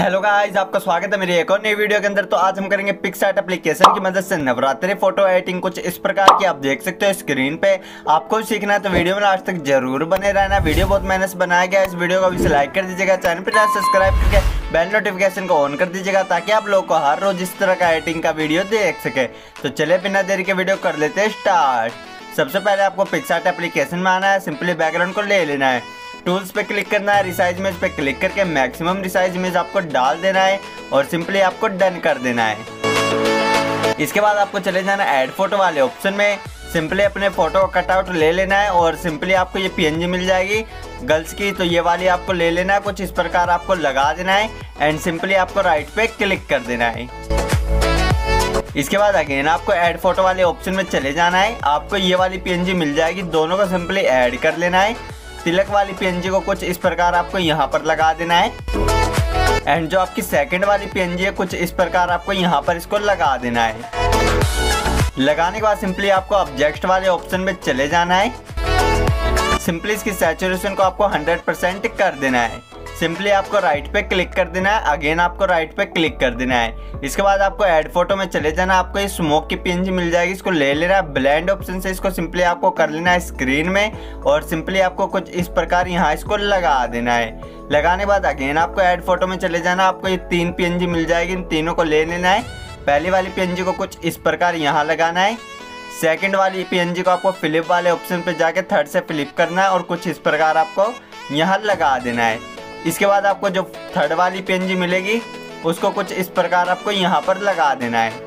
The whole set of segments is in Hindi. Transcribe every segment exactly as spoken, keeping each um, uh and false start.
हेलो गाइस, आपका स्वागत है मेरी एक और नई वीडियो के अंदर। तो आज हम करेंगे पिक्सआर्ट एप्लीकेशन की मदद से नवरात्रि फोटो एडिटिंग कुछ इस प्रकार की। आप देख सकते हो स्क्रीन पे। आपको सीखना है तो वीडियो में लास्ट तक जरूर बने रहना। वीडियो बहुत मेहनत से बनाया गया है। इस वीडियो को भी लाइक कर दीजिएगा, चैनल पर सब्सक्राइब करके बेल नोटिफिकेशन को ऑन कर दीजिएगा ताकि आप लोग को हर रोज इस तरह का एडिटिंग का वीडियो देख सके। तो चले बिना देरी के वीडियो कर लेते हैं स्टार्ट। सबसे पहले आपको पिक्सआर्ट एप्लीकेशन में आना है। सिंपली बैकग्राउंड को ले लेना है, टूल्स पे क्लिक करना है, रिसाइज इमेज पे क्लिक करके मैक्सिमम रिसाइज इमेज आपको डाल देना है और सिंपली आपको डन कर देना है। इसके बाद आपको चले जाना है ऐड फोटो वाले ऑप्शन में। सिंपली अपने फोटो का कटआउट ले लेना है और सिंपली आपको ये पीएनजी मिल जाएगी गर्ल्स की, तो ये वाली आपको ले लेना है। कुछ इस प्रकार आपको लगा देना है एंड सिंपली आपको राइट पे क्लिक कर देना है। इसके बाद अगेन आपको ऐड फोटो वाले ऑप्शन में चले जाना है। आपको ये वाली पीएनजी मिल जाएगी, दोनों को सिंपली ऐड कर लेना है। तिलक वाली पीएनजी को कुछ इस प्रकार आपको यहाँ पर लगा देना है एंड जो आपकी सेकंड वाली पीएनजी है कुछ इस प्रकार आपको यहाँ पर इसको लगा देना है। लगाने के बाद सिंपली आपको ऑब्जेक्ट वाले ऑप्शन में चले जाना है। सिंपली इसकी सैचुरेशन को आपको हंड्रेड परसेंट कर देना है। सिंपली आपको राइट पे क्लिक कर देना है, अगेन आपको राइट पे क्लिक कर देना है। इसके बाद आपको ऐड फोटो में चले जाना। आपको ये स्मोक की पीएनजी मिल जाएगी, इसको ले लेना है। ब्लेंड ऑप्शन से इसको सिंपली आपको कर लेना है स्क्रीन में और सिंपली आपको कुछ इस प्रकार यहाँ इसको लगा देना है। लगाने के बाद अगेन आपको ऐड फोटो में चले जाना। आपको ये तीन पीएनजी मिल जाएगी, इन तीनों को ले लेना है। पहली वाली पीएनजी को कुछ इस प्रकार यहाँ लगाना है। सेकेंड वाली पीएनजी को आपको फ्लिप वाले ऑप्शन पे जाके थर्ड से फ्लिप करना है और कुछ इस प्रकार आपको यहाँ लगा देना है। इसके बाद आपको जो थर्ड वाली पीएनजी मिलेगी उसको कुछ इस प्रकार आपको यहाँ पर लगा देना है।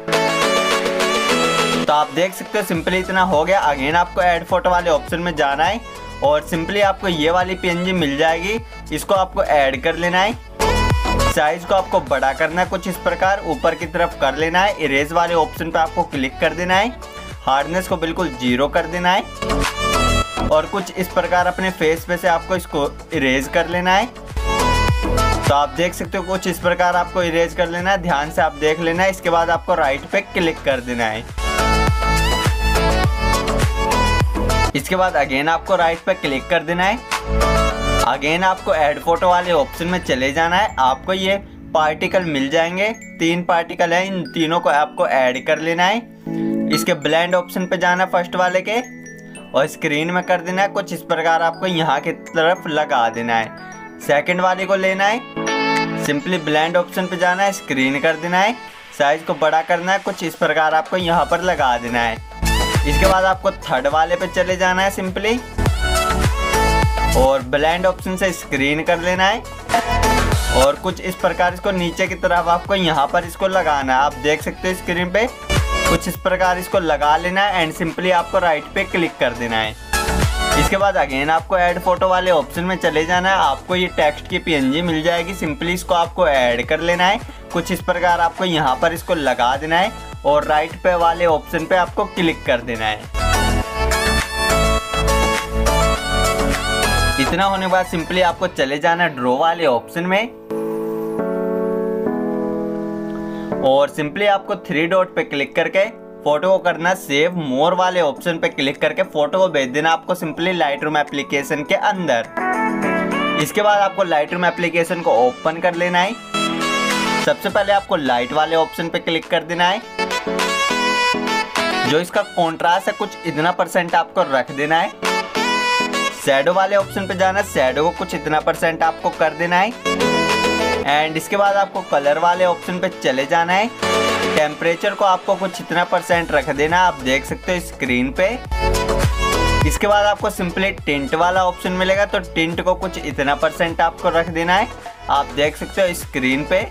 तो आप देख सकते हो सिंपली इतना हो गया। अगेन आपको ऐड फोटो वाले ऑप्शन में जाना है और सिंपली आपको ये वाली पीएनजी मिल जाएगी, इसको आपको ऐड कर लेना है। साइज को आपको बड़ा करना है, कुछ इस प्रकार ऊपर की तरफ कर लेना है। इरेज वाले ऑप्शन पे आपको क्लिक कर देना है। हार्डनेस को बिल्कुल जीरो कर देना है और कुछ इस प्रकार अपने फेस पे से आपको इसको इरेज कर लेना है। तो आप देख सकते हो कुछ इस प्रकार आपको इरेज कर लेना है, ध्यान से आप देख लेना है। इसके बाद आपको राइट पे क्लिक कर देना है। इसके बाद अगेन आपको राइट पे क्लिक कर देना है। अगेन आपको ऐड फोटो वाले ऑप्शन में चले जाना है। आपको ये पार्टिकल मिल जाएंगे, तीन पार्टिकल है, इन तीनों को आपको ऐड कर लेना है। इसके ब्लेंड ऑप्शन पे जाना फर्स्ट वाले के और स्क्रीन में कर देना है। कुछ इस प्रकार आपको यहाँ की तरफ लगा देना है। सेकंड वाले को लेना है, सिंपली ब्लेंड ऑप्शन पे जाना है, स्क्रीन कर देना है। साइज को बड़ा करना है, कुछ इस प्रकार आपको यहाँ पर लगा देना है। इसके बाद आपको थर्ड वाले पे चले जाना है सिंपली और ब्लेंड ऑप्शन से स्क्रीन कर लेना है और कुछ इस प्रकार इसको नीचे की तरफ आपको यहाँ पर इसको लगाना है। आप देख सकते हो स्क्रीन पे कुछ इस प्रकार इसको लगा लेना है एंड सिंपली आपको राइट पे क्लिक कर देना है। इसके बाद अगेन आपको ऐड फोटो वाले ऑप्शन में चले जाना है। आपको ये टेक्स्ट की पीएनजी मिल जाएगी, सिंपली इसको आपको ऐड कर लेना है। कुछ इस प्रकार आपको यहाँ पर इसको लगा देना है और राइट पे वाले ऑप्शन पे आपको क्लिक कर देना है। इतना होने के बाद सिंपली आपको चले जाना है ड्रॉ वाले ऑप्शन में और सिंपली आपको थ्री डॉट पे क्लिक करके फोटो को करना सेव मोर वाले ऑप्शन पे क्लिक करके फोटो को भेज देना आपको सिंपली लाइटरूम एप्लीकेशन के अंदर। इसके बाद आपको लाइटरूम एप्लीकेशन को ओपन कर लेना है। सबसे पहले आपको लाइट वाले ऑप्शन पे क्लिक कर देना है। जो इसका कॉन्ट्रास्ट है कुछ इतना परसेंट आपको रख देना है। शैडो वाले ऑप्शन पे जाना है, शैडो को कुछ इतना परसेंट आपको कर देना है एंड इसके बाद आपको कलर वाले ऑप्शन पे चले जाना है। टेम्परेचर को आपको कुछ इतना परसेंट रख देना, आप देख सकते हो स्क्रीन पे। इसके बाद आपको सिंपली टिंट वाला ऑप्शन मिलेगा, तो टिंट को कुछ इतना परसेंट आपको रख देना है, आप देख सकते हो स्क्रीन पे।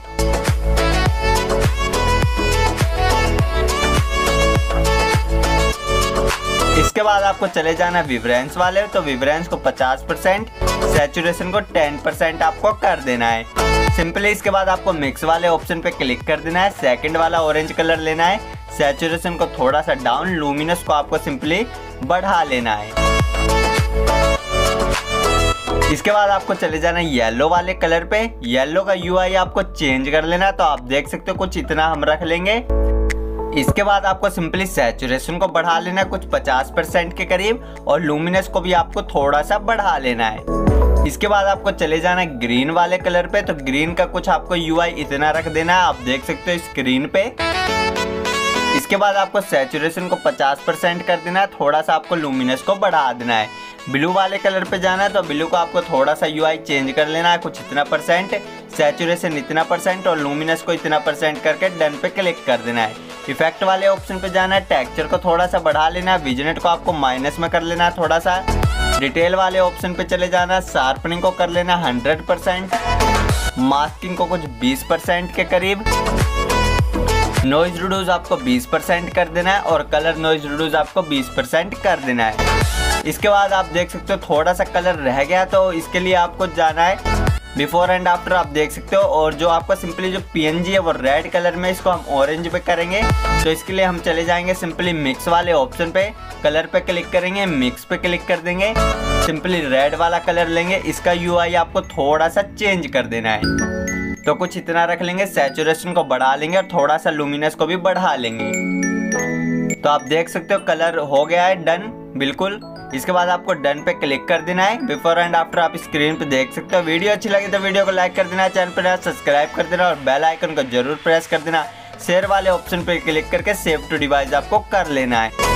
इसके बाद आपको चले जाना विब्रेंस वाले, तो विब्रेंस को पचास परसेंट, सैचुरेशन को टेन परसेंट आपको कर देना है। सिंपली इसके बाद आपको मिक्स वाले ऑप्शन पे क्लिक कर देना है। सेकंड वाला ऑरेंज कलर लेना है, सैचुरेशन को थोड़ा सा डाउन, लुमिनस को आपको सिंपली बढ़ा लेना है। इसके बाद आपको चले जाना है येलो वाले कलर पे। येलो का यूआई आपको चेंज कर लेना है, तो आप देख सकते हो कुछ इतना हम रख लेंगे। इसके बाद आपको सिंपली सैचुरेशन को बढ़ा लेना है कुछ पचास परसेंट के करीब और लुमिनस को भी आपको थोड़ा सा बढ़ा लेना है। इसके बाद आपको चले जाना है ग्रीन वाले कलर पे। तो ग्रीन का कुछ आपको यूआई इतना रख देना है, आप देख सकते हो स्क्रीन पे। इसके बाद आपको सैचुरेशन को पचास परसेंट कर देना है, थोड़ा सा आपको लुमिनस को बढ़ा देना है। ब्लू वाले कलर पे जाना है, तो ब्लू को आपको थोड़ा सा यूआई चेंज कर लेना है, कुछ इतना परसेंट, सैचुरेशन इतना परसेंट और लुमिनस को इतना परसेंट करके डन पे क्लिक कर देना है। इफेक्ट वाले ऑप्शन पे जाना है, टेक्सचर को थोड़ा सा बढ़ा लेना है, विजनेट को आपको माइनस में कर लेना है थोड़ा सा। डिटेल वाले ऑप्शन पे चले जाना, शार्पनिंग को कर लेना हंड्रेड परसेंट, मास्किंग को कुछ बीस परसेंट के करीब, नॉइज रिड्यूस आपको बीस परसेंट कर देना है और कलर नॉइज रिड्यूस आपको बीस परसेंट कर देना है। इसके बाद आप देख सकते हो थोड़ा सा कलर रह गया, तो इसके लिए आपको जाना है बिफोर एंड आफ्टर, आप देख सकते हो। और जो आपका सिंपली जो पीएनजी है वो रेड कलर में, इसको हम ऑरेंज पे करेंगे। तो इसके लिए हम चले जाएंगे सिंपली मिक्स वाले ऑप्शन पे, कलर पे क्लिक करेंगे, मिक्स पे क्लिक कर देंगे, सिंपली रेड वाला कलर लेंगे, इसका यूआई आपको थोड़ा सा चेंज कर देना है। तो कुछ इतना रख लेंगे, सैचुरेशन को बढ़ा लेंगे और थोड़ा सा लुमिनस को भी बढ़ा लेंगे। तो आप देख सकते हो कलर हो गया है डन बिल्कुल। इसके बाद आपको डन पे क्लिक कर देना है। बिफोर एंड आफ्टर आप स्क्रीन पे देख सकते हो। वीडियो अच्छी लगी तो वीडियो को लाइक कर देना, चैनल पर सब्सक्राइब कर देना और बेल आइकन को जरूर प्रेस कर देना। शेयर वाले ऑप्शन पे क्लिक करके सेव टू डिवाइस आपको कर लेना है।